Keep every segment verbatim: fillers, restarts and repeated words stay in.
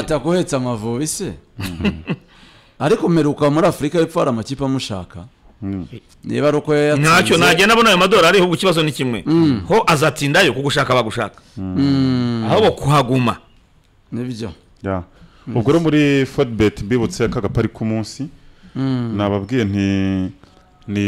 atakuhetsa amavubi se ariko meruka muri Afrika y'Epfo hari amakipe amushaka niba ari uko yatsinze ntacyo nagenda abona ayo madolari ahubwo ikibazo ni kimwe ho azatsindayo kugushaka bagushaka ahubwo kuhaguma nibyo ya ubwo rero muri Fortbet bibutse akagapari ku munsi nababwiye nti ni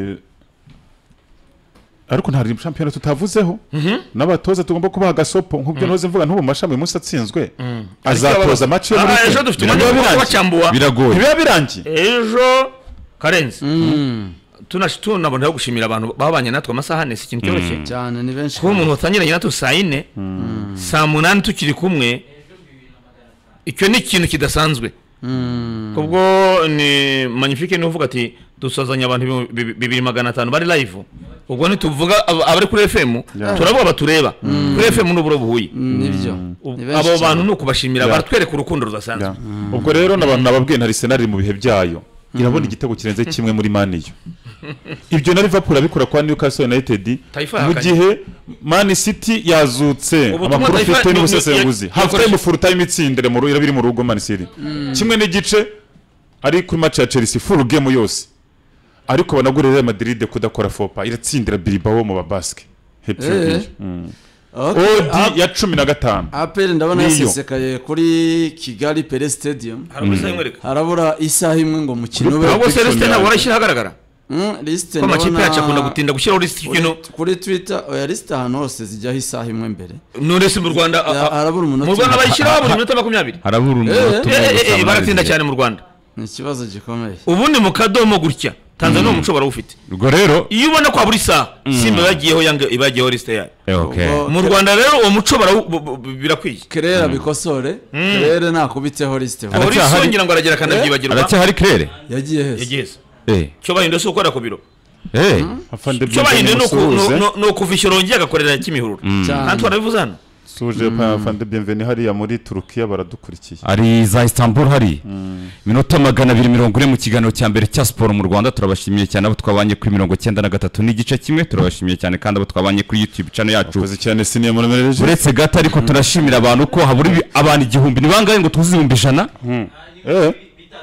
ariko ntari champion tutavuzeho n'abatoza tugomba kubaha gasopo nk'ubyo noze mvuga ntubu mashami munsi atsinzwe azatoza match yo muri ejo dufite umwanya wacambuwa biragoye biba birangiye ejo Karenzi tunashituna abantu gushimira abantu babanye natwe amasaha nese ikintu cyoroshye cyane ni benshi ko umuntu utangiranye natwe saa ine saa munani tukiri kumwe icyo ni ikintu kidasanzwe kubwo ni magnifique ni uvuga ati dusazanya abantu bibiri magana atanu bari live ubwo ntituvuga abari kuri F M turavuga batureba kuri F M n'uburo buhuye nibyo abo bantu no kubashimira baratwereka urukundo rudasanzwe ubwo rero n'abantu nababwiye ntari Arsenal mu bihe byayo irabona igitego kirenze kimwe muri Man U ibyo na Liverpool abikora kwa Newcastle United mu gihe Man City yazutse amakuru afite n'ubusesenguzi half time full time itsindire mu irabiri mu rugo Man City kimwe n'igice ari kuri match ya Chelsea full game yose ariko banagurira Real Madrid kudakora fopa iratsindira Bilbao mu babasque hepfo Odi ya cumi na gatanu Apel ndabona yasesekaye kuri Kigali Pele Stadium harabura isaha imwe ngo mukino we ahubwo Celeste na warashira hagaragara mm liste ndabona ko makipe yacu akunda gutinda gushyiraho liste kino kuri Twitter oya liste hano hose zijyaho isaha imwe mbere none se mu Rwanda harabura umunota mu Rwanda bayishyiraho buri minota makumyabiri harabura umunota baratinda cyane mu Rwanda ni ikibazo gikomeye ubundi mu kadomo gutya Tanzania umuco barawufite ubwo rero iyo ubona kwa buri saa Simba yagiyeho Yanga ibagiyeho liste yayo okay mu Rwanda rero uwo muco birakwiye Kerera bikosore Kerere nakubiteho liste polisi ngira ngo aragera kanabyibagirwa aracye hari Kerere yagiye hese yagiye eh cyo bahinde so ukora ku biro eh afande cyo bahinde no no kuvishoro ngiye agakorera Kimihurura kandi warabivuze hano suje pa afande bienvenue hariya muri Turukiya baradukurikiye ari za Istanbul hari minota magana abiri mirongo ine mu kiganiro cya mbere cya sport mu Rwanda turabashimiye cyane abo twabanye kuri mirongo cyenda na gatatu n'igice kimwe turabashimiye cyane kandi abo twabanye kuri YouTube channel yacu koze cyane siniye mu mereje uretse gato ariko turashimira abantu ko haburi abantu igihumbi ni bangaye ngo tuzibumba ijana eh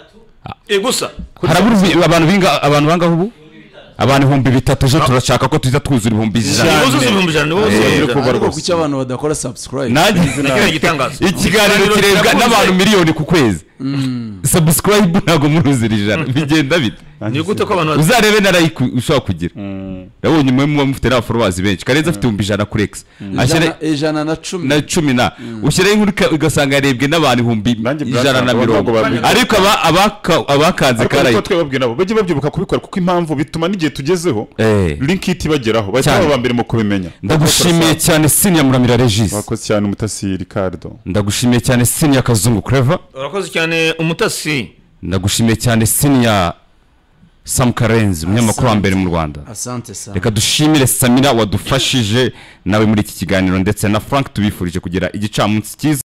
eh gusa haraburi abantu binga abantu bangaho ubu abantu ibihumbi bitatu je turashaka ko tuza twuzura ibihumbi ijana uzuza ibihumbi ijana ariko kuki abantu badakora subscribe nagize igitangazo ikiganiro kirebwa n'abantu miliyoni ku kwezi subscribe ntago muruzira ijana bigenda bite ni gute ko abantu uzarebe na like ushaka kugira yabonye mwe mu mufite na followers benshi karenza afite ibihumbi ijana kuri X ashyire ijana na cumi na cumi na ushyire inkuru ugasanga yarebwe n'abantu ibihumbi ijana na mirongo ariko aba abakanze karayi ariko twebwe nabo bajye babyibuka kubikora kuko impamvu bituma n'igihe tugezeho link itibageraho bahita baba mbere mu kubimenya ndagushimiye cyane Senior Muramira Regis wakoze cyane umutasi Ricardo ndagushimiye cyane Senior Kazungu Clever urakoze cyane umutasi ndagushimiye cyane Senior Sam Karenzi umunyamakuru wa mbere mu Rwanda asante sana reka dushimire Samira wadufashije nawe muri iki kiganiro ndetse na Frank tubifurije kugira igicamunsi cyiza.